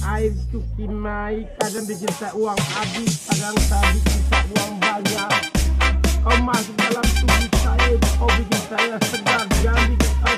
Air cuki naik, kadang bikin saya uang habis, kadang saya bikin saya uang banyak. Kau masuk dalam tubuh saya, kau bikin saya segar, jangan bikin